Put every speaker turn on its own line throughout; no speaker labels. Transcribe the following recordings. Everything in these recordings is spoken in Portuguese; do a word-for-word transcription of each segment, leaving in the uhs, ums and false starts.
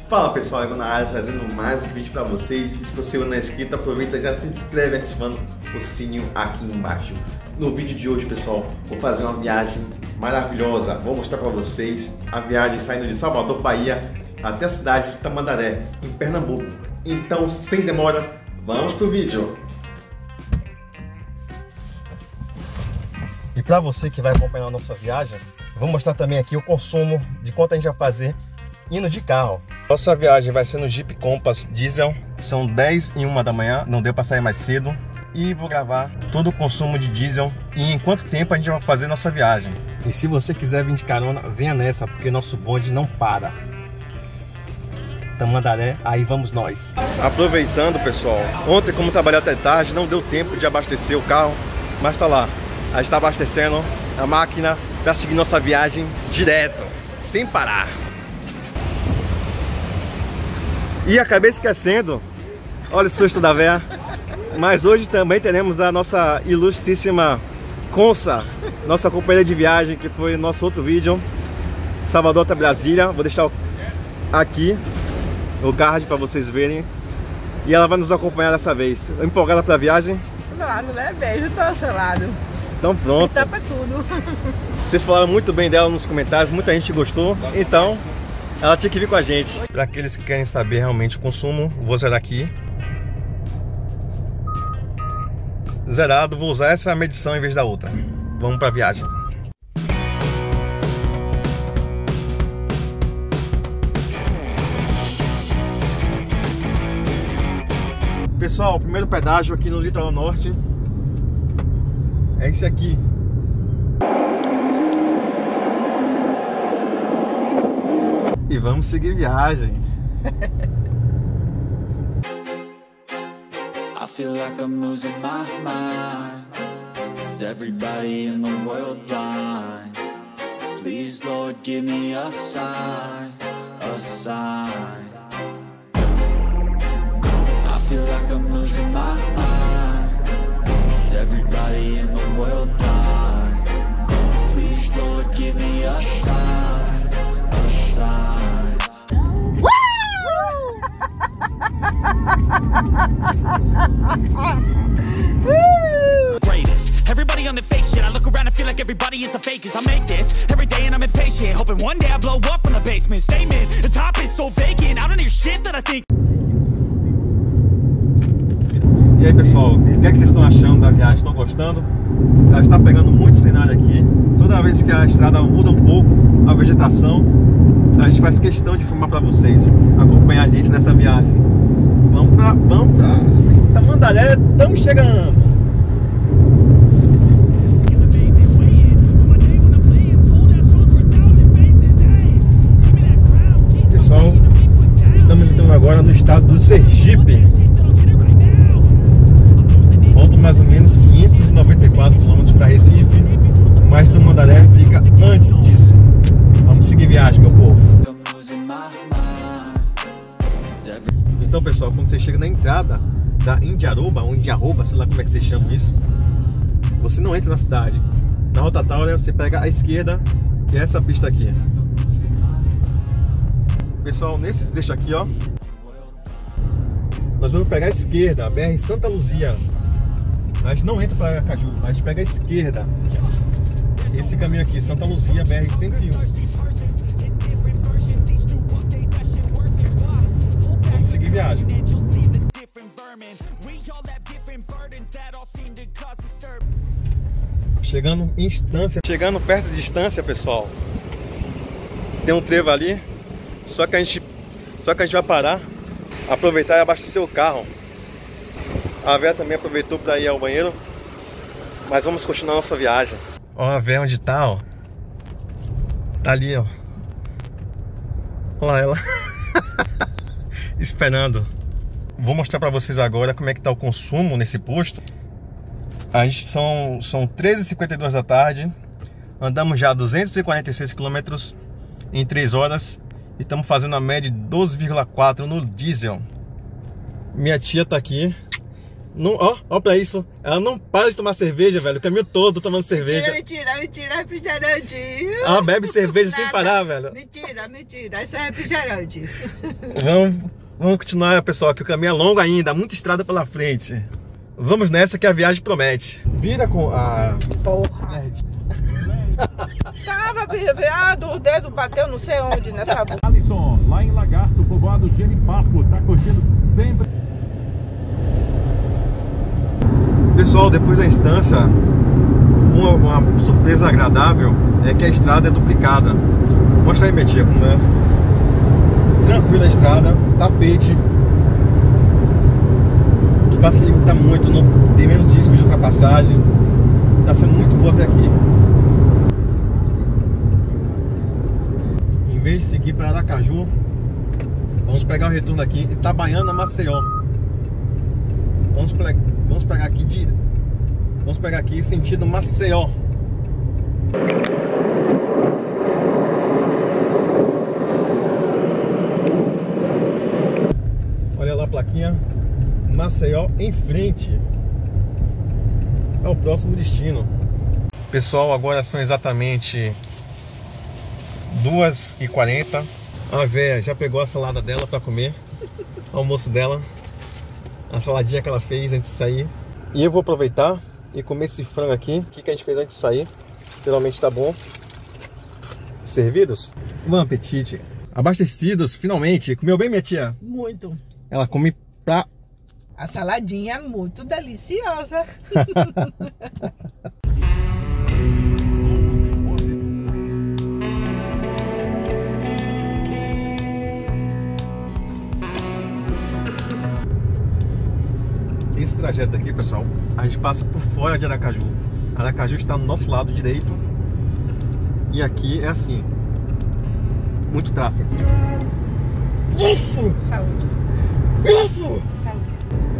Fala pessoal, eu na área trazendo mais um vídeo para vocês. Se você não é inscrito, aproveita e já se inscreve ativando o sininho aqui embaixo. No vídeo de hoje, pessoal, vou fazer uma viagem maravilhosa. Vou mostrar para vocês a viagem saindo de Salvador, Bahia, até a cidade de Tamandaré, em Pernambuco. Então, sem demora, vamos pro vídeo. E para você que vai acompanhar a nossa viagem, vou mostrar também aqui o consumo de quanto a gente vai fazer indo de carro. Nossa viagem vai ser no Jeep Compass diesel. São dez e uma da manhã, não deu para sair mais cedo. E vou gravar todo o consumo de diesel e em quanto tempo a gente vai fazer nossa viagem. E se você quiser vir de carona, venha nessa, porque nosso bonde não para. Tamandaré, aí vamos nós. Aproveitando, pessoal, ontem como trabalhei até tarde, não deu tempo de abastecer o carro, mas tá lá. A gente tá abastecendo a máquina para seguir nossa viagem direto, sem parar. E acabei esquecendo, olha o susto da véia, mas hoje também teremos a nossa ilustríssima Consa, nossa companheira de viagem, que foi o nosso outro vídeo, Salvador até Brasília. Vou deixar aqui o card para vocês verem. E ela vai nos acompanhar dessa vez. Empolgada para a viagem?
Claro, né? Beijo, tô selado.
Então pronto.
Tá pra tudo.
Vocês falaram muito bem dela nos comentários, muita gente gostou. Então, ela tinha que vir com a gente. Para aqueles que querem saber realmente o consumo, vou zerar aqui. Zerado, vou usar essa medição em vez da outra. Vamos para a viagem. Pessoal, o primeiro pedágio aqui no litoral norte é esse aqui. E vamos seguir viagem.
I feel like I'm losing my mind. Is everybody in the world blind? Please, Lord, give me a sign, a sign. I feel like I'm losing my mind. Is everybody in the world blind? Please, Lord, give me a sign, a sign.
Greatest. Everybody on the fake shit. I look around and feel like everybody is the fakest. I make this every day and I'm impatient, hoping one day I blow up from the basement. Statement, the top is so vacant. I don't hear shit that I think.
E aí pessoal, o que é que vocês estão achando da viagem? Estão gostando? Ela está pegando muito cenário aqui. Toda vez que a estrada muda um pouco a vegetação, a gente faz questão de filmar para vocês, acompanhar a gente nessa viagem. Vamos pra, vamos pra Tamandaré, estamos chegando. Pessoal, estamos entrando agora no estado do Sergipe. Faltam mais ou menos quinhentos e noventa e quatro quilômetros para Recife, mas Tamandaré fica antes disso. Vamos seguir viagem, meu povo. Então pessoal, quando você chega na entrada da Indiaroba, ou Indiarroba, sei lá como é que vocês chamam isso, você não entra na cidade. Na rotatória você pega a esquerda, que é essa pista aqui. Pessoal, nesse trecho aqui, ó, nós vamos pegar a esquerda, a B R Santa Luzia. A gente não entra para Caju, a gente pega a esquerda. Esse caminho aqui, Santa Luzia, B R cento e um. Vamos seguir viagem. Chegando em Estância. Chegando perto de Estância, pessoal, tem um trevo ali. Só que a gente, só que a gente vai parar, aproveitar e abastecer o carro. A Vera também aproveitou para ir ao banheiro. Mas vamos continuar nossa viagem. Ó a Vera onde tá, ó. Tá ali, ó. Olha lá ela. Esperando. Vou mostrar para vocês agora como é que tá o consumo nesse posto. A gente são, são treze e cinquenta e duas da tarde. Andamos já duzentos e quarenta e seis quilômetros em três horas. E estamos fazendo a média de doze vírgula quatro no diesel. Minha tia tá aqui. Não, ó, ó pra isso. Ela não para de tomar cerveja, velho. O caminho todo tomando cerveja.
Mentira, mentira, mentira, refrigerante.
Ela bebe cerveja sem parar, velho.
Mentira, mentira, isso é refrigerante.
Vamos, vamos continuar, pessoal, que o caminho é longo ainda. Muita estrada pela frente. Vamos nessa que a viagem promete. Vira com a...
Porra. Tava virado, o dedo bateu não sei onde nessa boca.
Alisson, lá em Lagarto, povoado Genipapo, tá curtindo sempre.
Pessoal, depois da instância, uma, uma surpresa agradável é que a estrada é duplicada. Mostra aí, minha tia, como é. Tranquila a estrada, tapete, que facilita muito, não tem menos risco de ultrapassagem. Tá sendo muito boa até aqui. Em vez de seguir para Aracaju, vamos pegar o retorno aqui, Itabaiana, Maceió. Vamos pegar, vamos pegar aqui de, vamos pegar aqui sentido Maceió. Olha lá a plaquinha Maceió em frente. É o próximo destino. Pessoal, agora são exatamente duas e quarenta. A véia já pegou a salada dela para comer, o almoço dela, a saladinha que ela fez antes de sair. E eu vou aproveitar e comer esse frango aqui. O que, que a gente fez antes de sair? Geralmente tá bom. Servidos? Bom apetite. Abastecidos, finalmente. Comeu bem, minha tia?
Muito.
Ela come pra...
A saladinha é muito deliciosa.
Esse trajeto aqui, pessoal, a gente passa por fora de Aracaju. Aracaju está no nosso lado direito. E aqui é assim, muito tráfego. Isso!
Saúde.
Isso!
Saúde.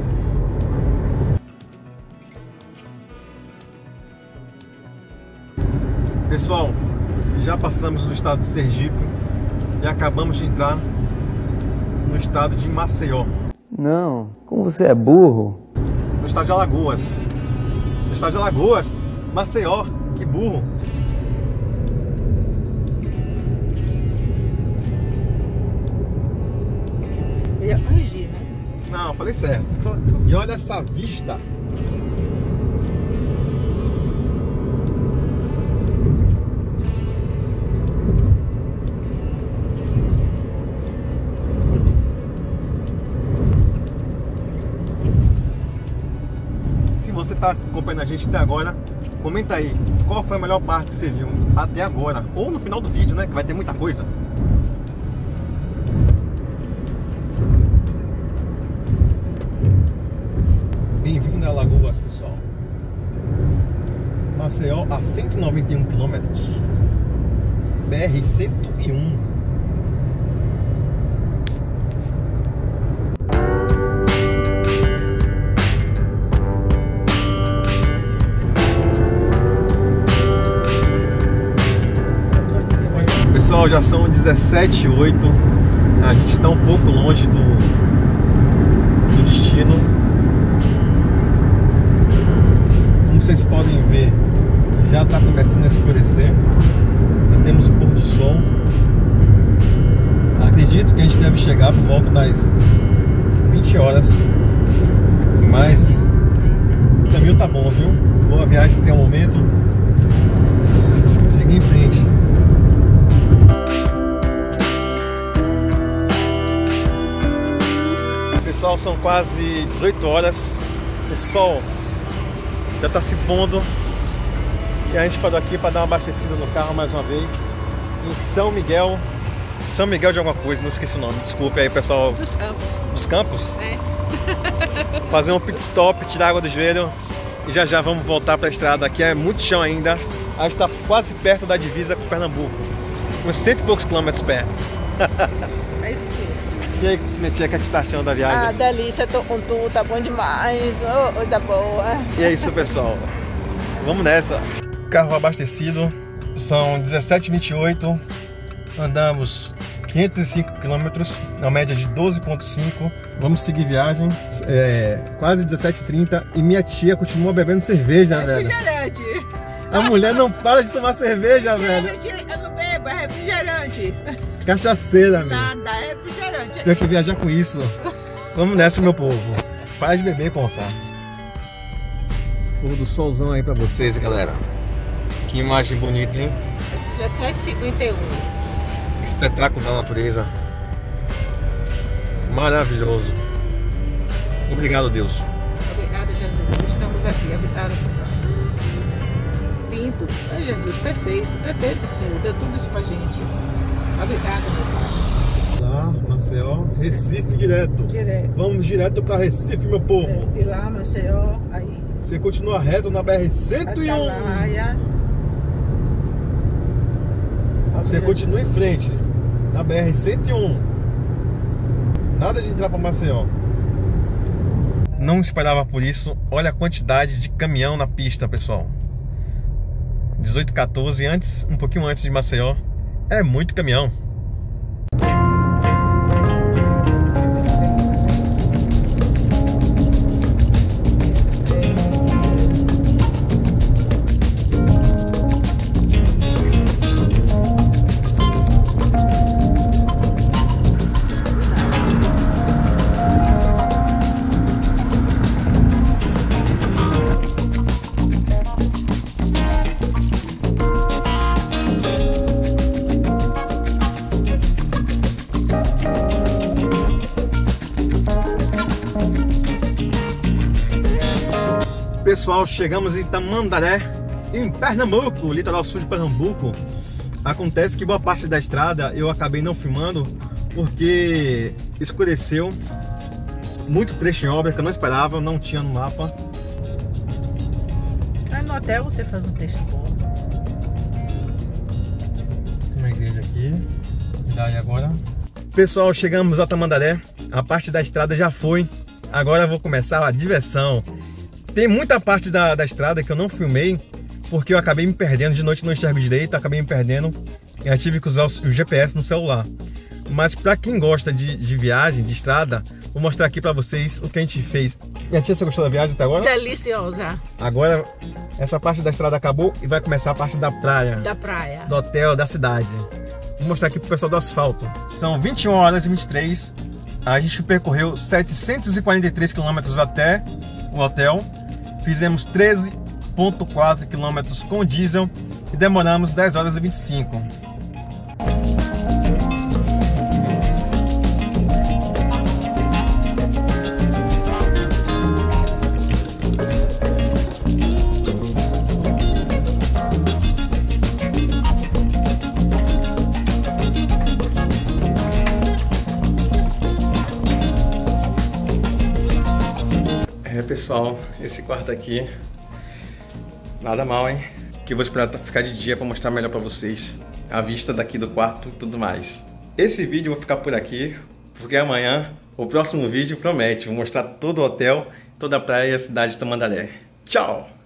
Pessoal, já passamos no estado de Sergipe e acabamos de entrar no estado de Maceió.
Não, como você é burro.
No estado de Alagoas. No estado de Alagoas, Maceió, que burro.
Eu ia corrigir, né?
Não, falei certo. E olha essa vista. Se você está acompanhando a gente até agora, comenta aí qual foi a melhor parte que você viu até agora, ou no final do vídeo, né, que vai ter muita coisa. Bem-vindo a Alagoas, pessoal. Maceió a cento e noventa e um quilômetros. B R cento e um. Pessoal, já são dezessete e oito. A gente está um pouco longe do, do destino. Como vocês podem ver, já está começando a escurecer. Já temos o pôr do sol. Acredito que a gente deve chegar por volta das vinte horas. Mas o caminho tá bom, viu? Boa viagem até o momento. Seguir em frente. Pessoal, são quase dezoito horas. O sol já está se pondo e a gente parou aqui para dar uma abastecida no carro mais uma vez em São Miguel. São Miguel de alguma coisa, não esqueci o nome. Desculpe aí, pessoal.
Dos campos.
Dos Campos?
É.
Fazer um pit stop, tirar água do joelho e já já vamos voltar para a estrada. Aqui é muito chão ainda. A gente está quase perto da divisa com Pernambuco, uns cento e poucos quilômetros perto.
É isso aqui.
E aí, minha tia, o que você está achando da viagem?
Ah, delícia, tô com tu, tá bom demais. Oh, oh, tá boa.
E é isso, pessoal. Vamos nessa. Carro abastecido. São dezessete e vinte e oito. Andamos quinhentos e cinco quilômetros, na média de doze ponto cinco. Vamos seguir viagem, é, quase dezessete e trinta, e minha tia continua bebendo cerveja, velho.
Refrigerante.
A mulher não para de tomar cerveja, velho.
Eu não bebo, é refrigerante.
Cachaceira, meu.
Nada, é refrigerante.
Tenho que viajar com isso. Vamos nessa, meu povo. Para de beber, Consa. Pôr do solzão aí pra vocês, galera. Que imagem bonita, hein?
dezessete e cinquenta e um.
Espetáculo da natureza. Maravilhoso. Obrigado, Deus.
Obrigada, Jesus. Estamos aqui. Obrigada, papai. Lindo. É Jesus, perfeito. Perfeito, Senhor. Deu tudo isso pra gente. Obrigada, meu pai.
Lá, Maceió, Recife direto.
Direto.
Vamos direto pra Recife, meu povo.
É, Pilar, Maceió, aí.
Você continua reto na B R cento e um.
Atalaia.
Você continua em frente na B R cento e um. Nada de entrar para Maceió. Não esperava por isso. Olha a quantidade de caminhão na pista, pessoal. dezoito e quatorze, antes, um pouquinho antes de Maceió. É muito caminhão. Pessoal, chegamos em Tamandaré, em Pernambuco, litoral sul de Pernambuco. Acontece que boa parte da estrada eu acabei não filmando porque escureceu, muito trecho em obra que eu não esperava, não tinha no mapa.
Aí no hotel você faz um texto bom.
Tem uma igreja aqui. Daí agora. Pessoal, chegamos a Tamandaré. A parte da estrada já foi. Agora eu vou começar a diversão. Tem muita parte da, da estrada que eu não filmei porque eu acabei me perdendo. De noite não enxergo direito, acabei me perdendo. Eu tive que usar o, o G P S no celular. Mas para quem gosta de, de viagem, de estrada, vou mostrar aqui para vocês o que a gente fez. Minha tia, você gostou da viagem até agora?
Deliciosa.
Agora essa parte da estrada acabou e vai começar a parte da praia.
Da praia.
Do hotel, da cidade. Vou mostrar aqui pro pessoal do asfalto. São vinte e uma horas e vinte e três. A gente percorreu setecentos e quarenta e três quilômetros até o hotel. Fizemos treze vírgula quatro quilômetros com diesel e demoramos dez horas e vinte e cinco. É, pessoal, esse quarto aqui nada mal, hein? Que eu vou esperar ficar de dia para mostrar melhor para vocês a vista daqui do quarto e tudo mais. Esse vídeo eu vou ficar por aqui, porque amanhã o próximo vídeo promete. Vou mostrar todo o hotel, toda a praia e a cidade de Tamandaré. Tchau!